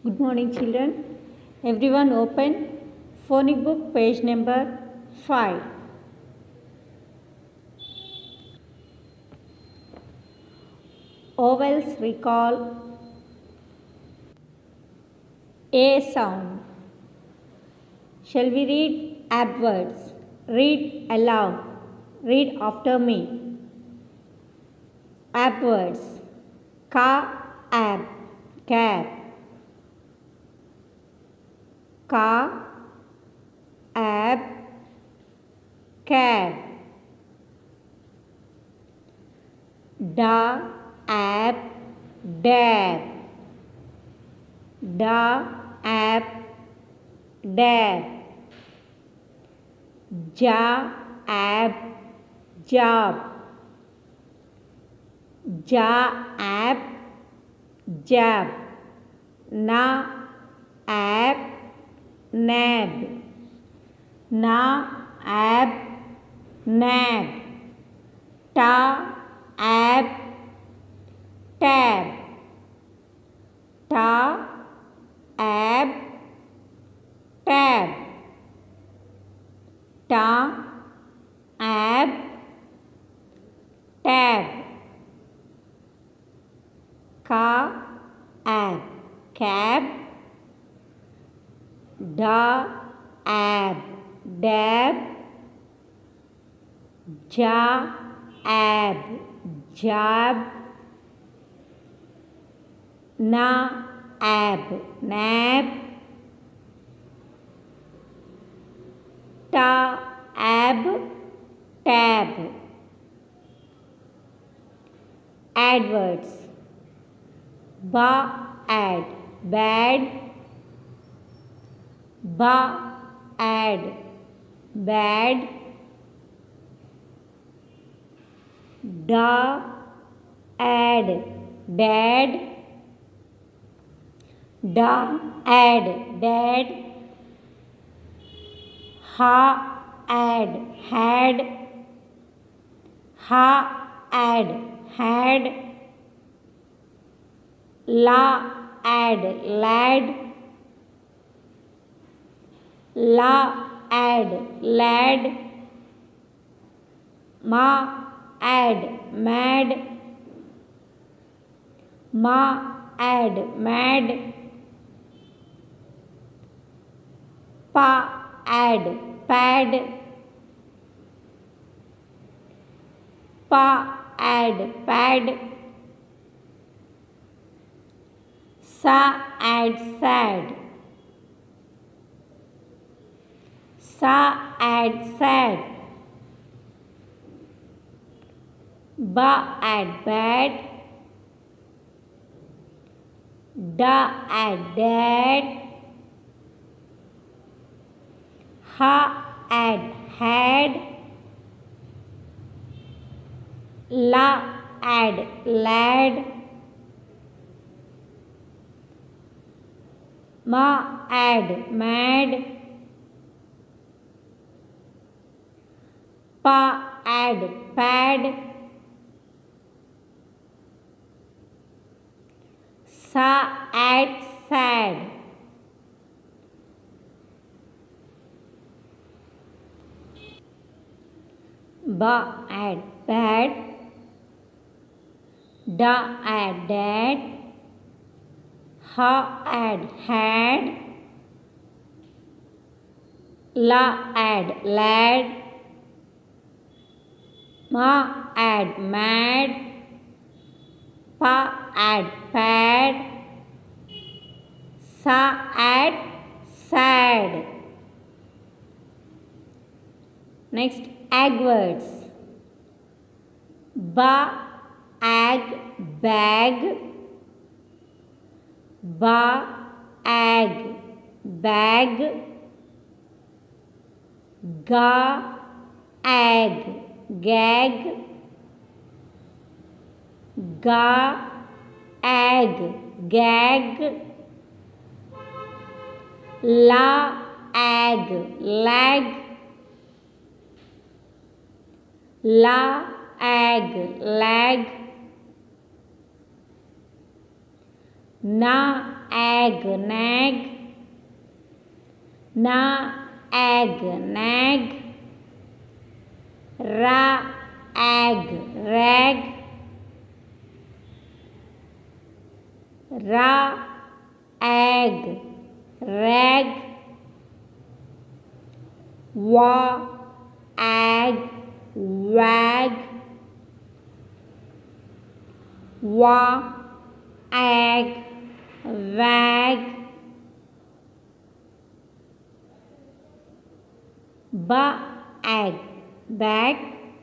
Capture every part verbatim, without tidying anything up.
Good morning, children. Everyone open phonic book page number five. Vowels recall A sound. Shall we read abwords? Read aloud. Read after me. Abwords. Ka, ab, cab. Ka, ab, cab. Da, ab, dab. Da, ab, dab. Ja, ab, jab. Ja, ab, jab. Na, ab, nab. Na, ab, nab. Ta, ab, tab. Ta, ab, tab. Ta, ab, tab. Ka, ab, cab. Da, ab, dab. Ja, ab, jab. Na, ab, nab. Ta, ab, tab. Adwords. Ba, ad, bad. Ba, ad, bad. Da, ad, dad. Da, ad, dad. Ha, ad, had. Ha, ad, had. La, ad, lad. La, ad, lad. Ma, ad, mad. Ma, ad, mad. Pa, ad, pad. Pa, ad, pad. Sa, ad, sad. Sa, ad, sad. Ba, ad, bad. Da, ad, dad. Ha, ad, had. La, ad, lad. Ma, ad, mad. Pa, ad, pad. Sa, ad, sad. Ba, ad, bad. Da, ad, dad. Ha, ad, had. La, ad, lad. Ma, ad, mad. Pa, ad, pad. Sa, ad, sad. Next, agwords. Ba, ag, bag. Ba, ag, bag. Ga, ag, gag. Ga, ag, gag. La, ag, lag. La, ag, lag. na ag nag, na ag nag, ra ag rag, ra ag rag, wa ag wag, wa ag wag, ba ag bag,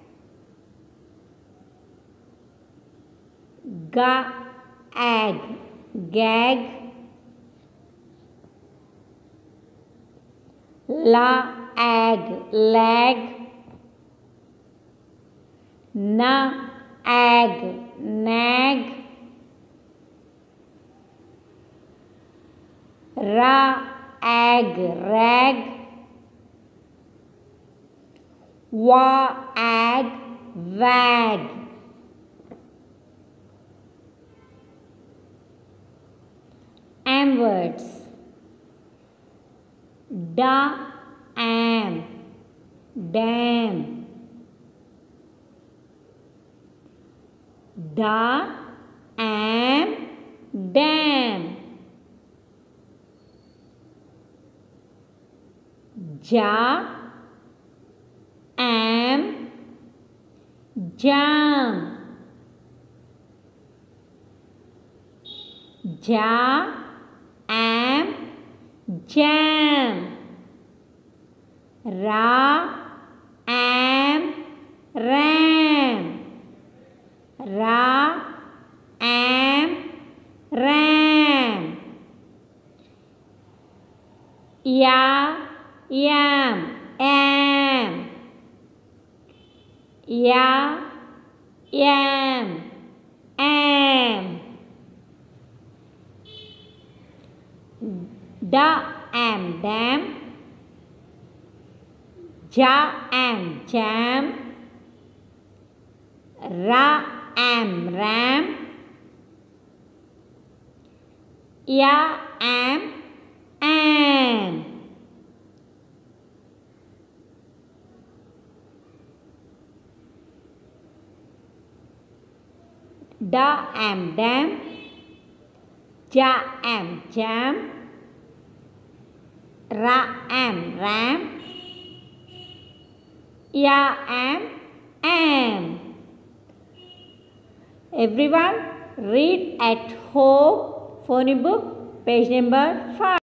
ga ag gag, la ag lag, na ag nag, ra ag rag, wa ag wag. Am words. Da am dam, da am dam, ja am jam, ja am jam, ra am ram, ra am ram, ya yam am, ya yam am, da am dam, ja am jam, ra am ram, ya am am. Da am dam, ja am jam, ra am ram, ya am am. Everyone read at home phonic book page number five.